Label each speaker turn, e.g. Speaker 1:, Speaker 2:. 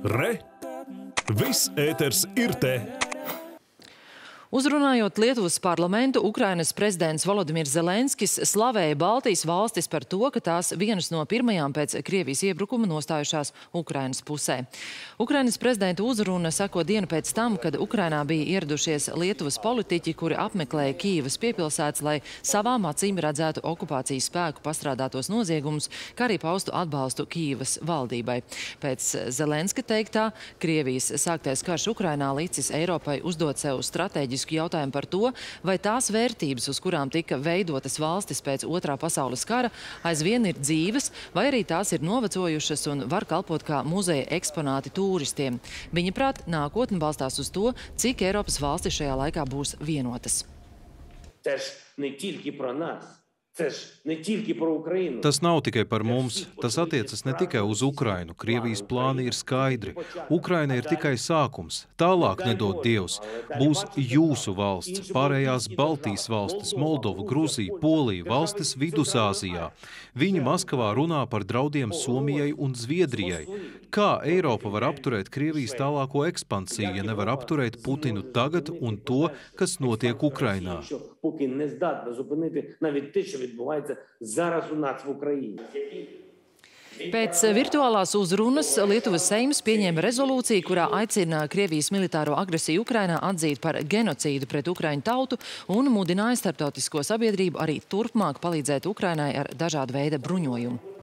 Speaker 1: Re! Viss ēters ir te!
Speaker 2: Uzrunājot Lietuvas parlamentu, Ukrainas prezidents Volodimirs Zelenskis slavēja Baltijas valstis par to, ka tās vienas no pirmajām pēc Krievijas iebrukuma nostājušās Ukrainas pusē. Ukrainas prezidenta uzruna seko dienu pēc tam, kad Ukrainā bija ieradušies Lietuvas politiķi, kuri apmeklēja Kīivas piepilsētas, lai savām acīm redzētu okupācijas spēku pastrādātos noziegumus, kā arī paustu atbalstu Kīivas valdībai. Pēc Zelenska teiktā, Krievijas sāktais karš Ukrainā licis Eiropai uzdot sev stratēģisku jautājumu par to, vai tās vērtības, uz kurām tika veidotas valstis pēc Otrā pasaules kara, aizvien ir dzīves, vai arī tās ir novecojušas un var kalpot kā muzeja eksponāti turistiem. Viņa prāt, nākotne balstās uz to, cik Eiropas valstis šajā laikā būs vienotas.
Speaker 3: Tas nav tikai par mums, tas attiecas ne tikai uz Ukrainu. Krievijas plāni ir skaidri. Ukraina ir tikai sākums. Tālāk nedod Dievs. Būs jūsu valsts, pārējās Baltijas valstis, Moldova, Gruzija, Polija, valstis Vidusāzijā. Viņi Maskavā runā par draudiem Somijai un Zviedrijai. Kā Eiropa var apturēt Krievijas tālāko ekspansiju, ja nevar apturēt Putinu tagad un to, kas notiek Ukrainā?
Speaker 2: Pēc virtuālās uzrunas Lietuvas Seims pieņēma rezolūciju, kurā aicina Krievijas militāro agresiju Ukrainā atzīt par genocīdu pret ukraiņu tautu un mudināja starptautisko sabiedrību arī turpmāk palīdzēt Ukrainai ar dažādu veidu bruņojumu.